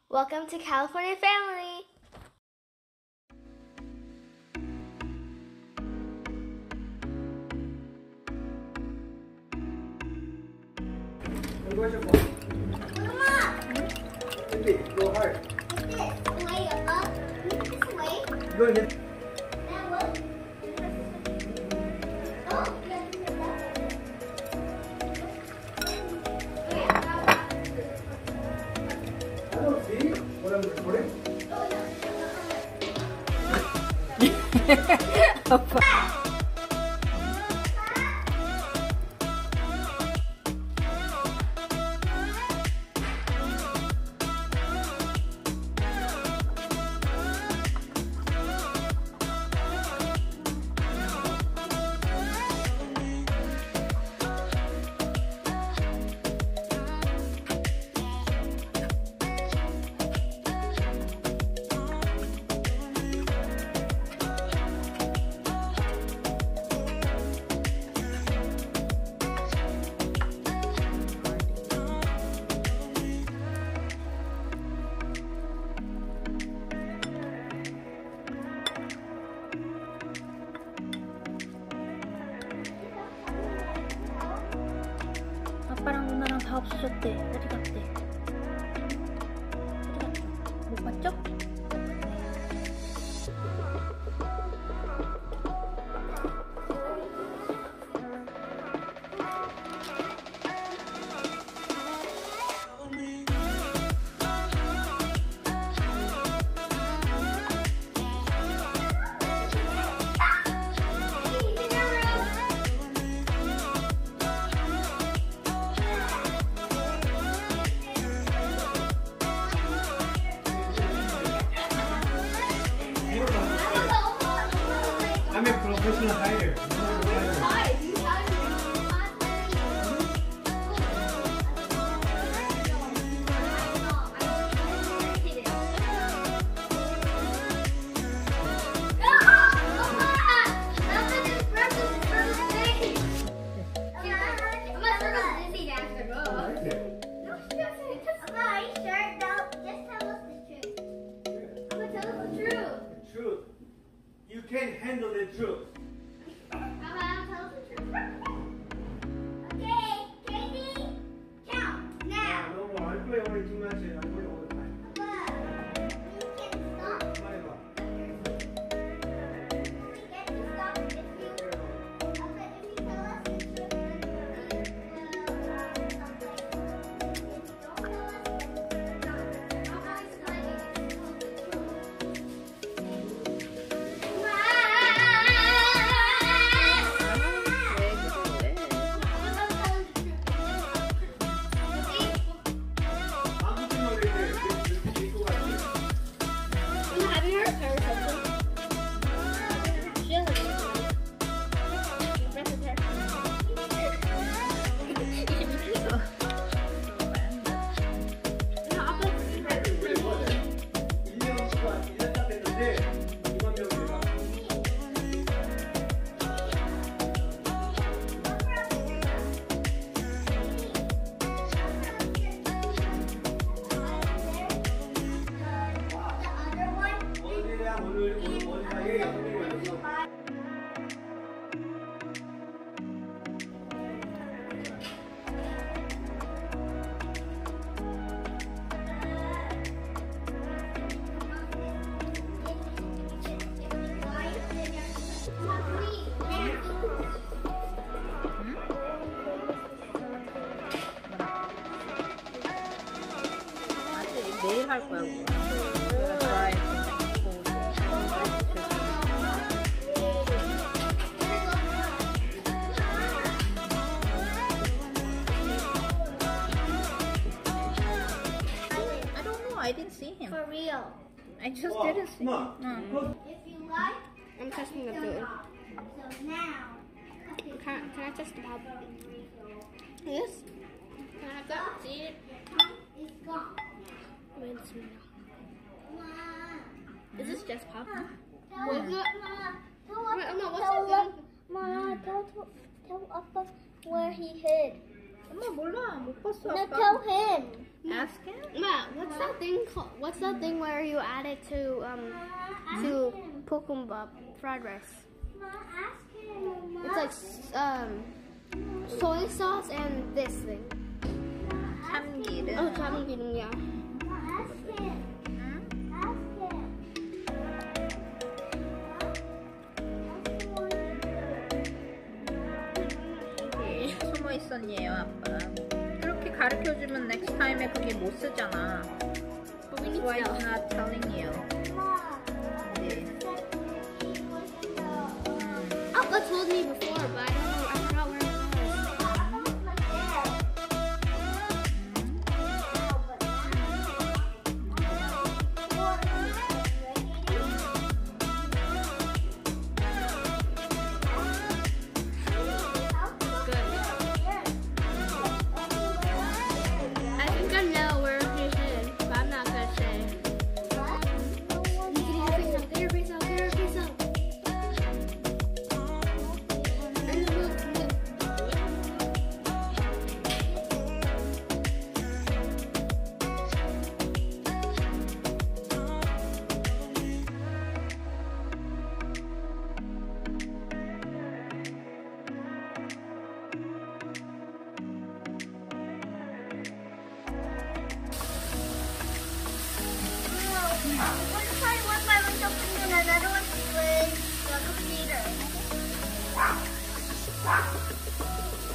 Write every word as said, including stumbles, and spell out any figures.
Welcome to California Family! Mama! Indy, go hard. Like this. Way up. This way. Go ahead. That way. Oh, you have to do that. I don't see what I'm recording. 아빠랑 누나랑 다 없어졌대. 어디 갔대? 어디 갔죠? 못 봤죠? I'm a professional hider. Truth. You can't handle the truth. Okay, Katie, count now. No more. I play only too much. I play all the time. Above. You can stop. Come on, Eva. We get to stop if you. Okay, if you tell us the truth, then we'll uh, stop playing. If you don't tell us, then we're not. I'm always playing. 아무튼 노래 이렇게 읽고 가지. Have you heard of her something? She has a That's his hair. You should be cute. No, I'll put it right 왜 뭐야? 일 년간 일 년 딱 됐는데 이만 명이가. 오늘이랑 오늘 오늘 오늘 사이에 오늘 여기서. 내일 할 거야. I don't know. I didn't see him. For real. I just 와, didn't see him. 엄마. No. If you like, I'm testing the food. so now. Can, can I test the pop? Yes? Can I have that? See it? It's gone. Wait a minute. Mom. Is this just pop? Tell What is it? Mom. Tell Wait, us- no, what's tell this one? us- Mom, tell, tell Papa where he hid. 엄마 몰라. 못 봤어. No, 아빠. tell him. Ask him. Ma, what's that thing called? What's that thing where you add it to um to 볶음밥 fried rice? Ask him. It's like s- um soy sauce and this thing. 참기름. Oh, 참기름, yeah. Ask him. 응? Ask him. 여기 숨어 있었니에요, 아빠. 그렇게 가르쳐주면 next time에 그게 못 쓰잖아. But we need Why to is know. not telling you? 네. Papa told me before, but I don't know. I forgot where it was. I think I know where he hid, but I'm not gonna say. You can either face out there, face out there, face out. And then we'll- One side was my window cleaner and another one was the computer.